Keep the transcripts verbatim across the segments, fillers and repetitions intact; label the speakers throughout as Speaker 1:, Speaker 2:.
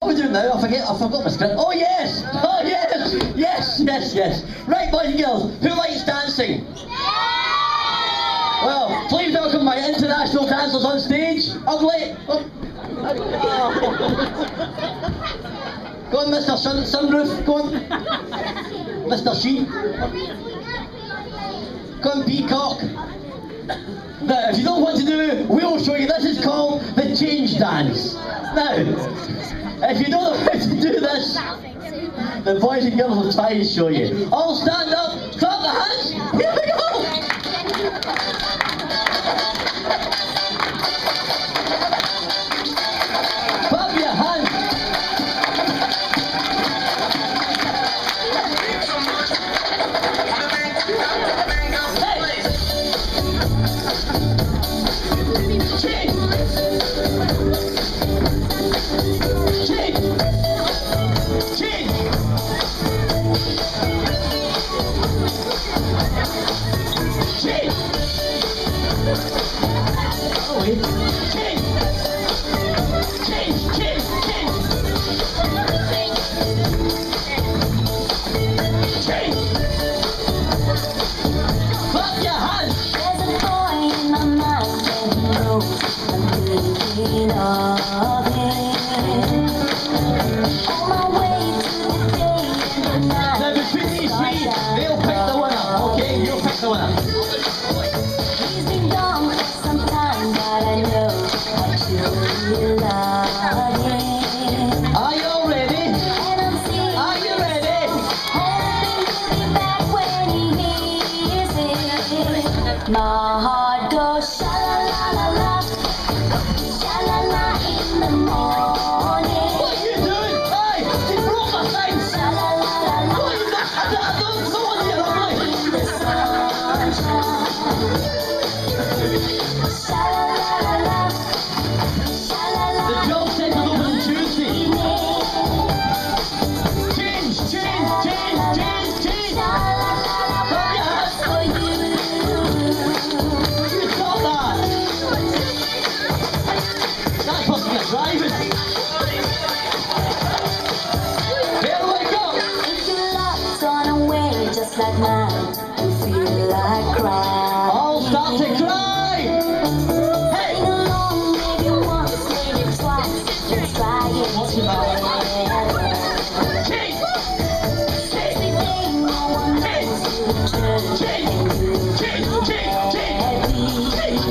Speaker 1: we doing now? I forget. I forgot my script. Oh yes! Oh yes! Yes! Yes! Yes! Right, boys and girls, who likes dancing? Well, please welcome my international dancers on stage. Ugly. Oh. Go on, Mister Sun Sunroof. Go on, Mister Sheen. Go on, Peacock. Now, if you don't know what to do, we'll show you. This is called the change dance. Now, if you don't know how to do this, the boys and girls will try and show you. All stand up, clap the hands. Here we go. Clap your hands.
Speaker 2: My heart goes sha-la-la-la-la, sha-la-la in the morning.
Speaker 1: What are you doing? Hey, you broke my thing.
Speaker 2: Sha-la-la-la-la.
Speaker 1: What is that? I don't, I don't know what you're doing.
Speaker 2: In the sunshine. Sha-la-la-la-la, sha-la-la.
Speaker 1: The job centre's open on Tuesday. Change, change, change, change, change. Driving. Here we go.
Speaker 2: If your love's gone away just like mine, you feel like crying.
Speaker 1: All start to cry. Hey.
Speaker 2: Sing along, maybe once, maybe twice. Just try it together.
Speaker 1: Change.
Speaker 2: Everything no one knows you turn.
Speaker 1: Change. Change. Change. Change.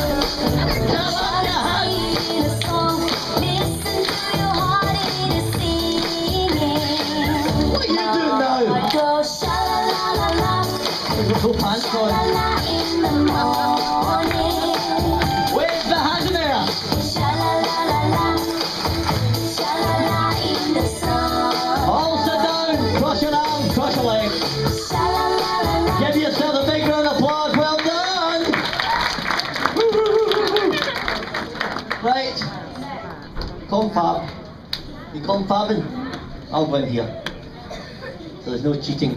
Speaker 1: Put pants on.
Speaker 2: In the morning.
Speaker 1: Where's the hand in there?
Speaker 2: Sha-la-la-la-la, sha-la-la in the sun.
Speaker 1: All sit down, cross your arms, cross your legs.
Speaker 2: Sha-la-la-la-la.
Speaker 1: Give yourself a big round of applause, well done! Right, confab. You confabbing? I'll go in here. So there's no cheating.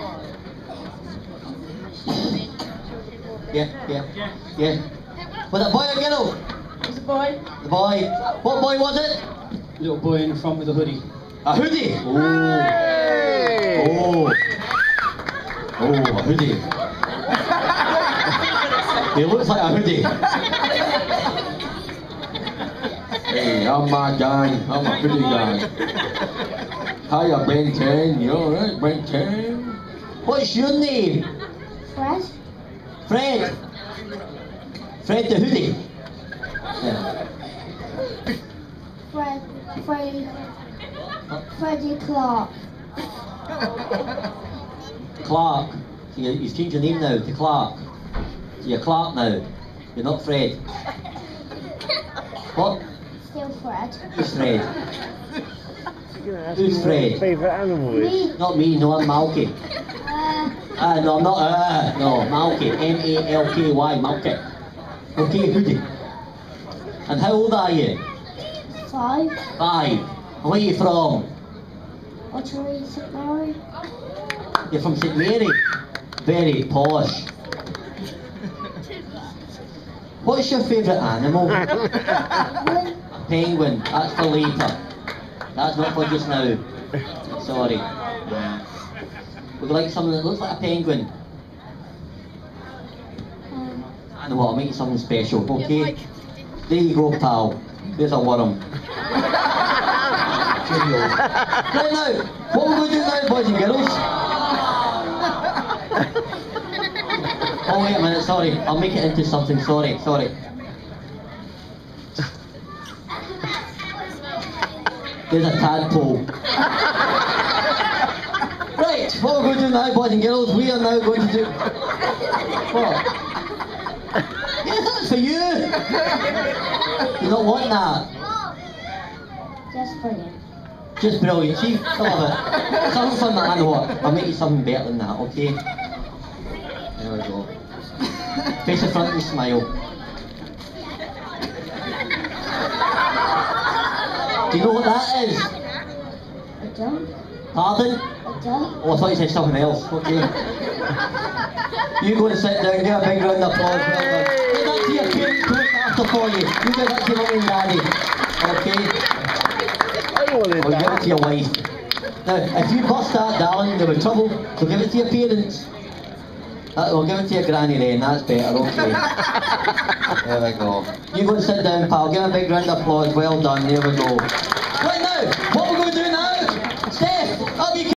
Speaker 1: Yeah, yeah, yeah. Was it a boy or girl?
Speaker 3: It was a boy.
Speaker 1: The boy. What boy was it?
Speaker 3: Little boy in the front with a hoodie.
Speaker 1: A hoodie? Oh. Oh. Oh, a hoodie. He looks like a hoodie.
Speaker 4: Hey, I'm my guy. I'm a hoodie guy. Hiya, Ben ten. You alright, Ben ten?
Speaker 1: What's your name?
Speaker 2: Fred?
Speaker 1: Fred. Fred the hoodie. Yeah.
Speaker 2: Fred, Freddy, Freddy Clark.
Speaker 1: Clark. So you, you've changed your name now to Clark. So you're Clark now. You're not Fred. What?
Speaker 2: Still Fred.
Speaker 1: Who's Fred? Who's Fred?
Speaker 5: Favourite animal is?
Speaker 2: Me.
Speaker 1: Not me, no, I'm Malky.
Speaker 2: Uh,
Speaker 1: Ah, uh, no, I'm not, uh, no, Malky. M A L K Y, Malky. Okay, hoodie. And how old are you?
Speaker 2: five.
Speaker 1: Five. And where are you from?
Speaker 2: Ottery, Saint Mary.
Speaker 1: You're from Saint Mary? Very posh. What's your favourite animal?
Speaker 2: Penguin.
Speaker 1: Penguin, that's for later. That's not for just now. Sorry. Would you like something that looks like a penguin? I know what, I'll make you something special, okay? There you go, pal. There's a worm. Cheerio. Right now, what we're going to do now, boys and girls? Oh, wait a minute, sorry. I'll make it into something, sorry, sorry. There's a tadpole. Right, what we're going to do now, boys and girls, we are now going to do... What? Yes, that's for you! You don't want that?
Speaker 2: Just for you.
Speaker 1: Just brilliant, see? I love it. Something fun that I know what. I'll make you something better than that, okay? There we go. Face the front and smile. Do you know what that is?
Speaker 2: A jump?
Speaker 1: Pardon?
Speaker 2: A jump?
Speaker 1: Oh, I thought you said something else. Okay. You go and sit down, give a big round of applause. Well done. Give that to your parents to look after for you. You give that to your mummy and daddy. Okay? Or give it to your wife. Now, if you bust that, darling, there was trouble, so give it to your parents. Uh, we'll give it to your granny then, that's better, okay. There we go. You go and sit down, pal. Give a big round of applause. Well done, there we go.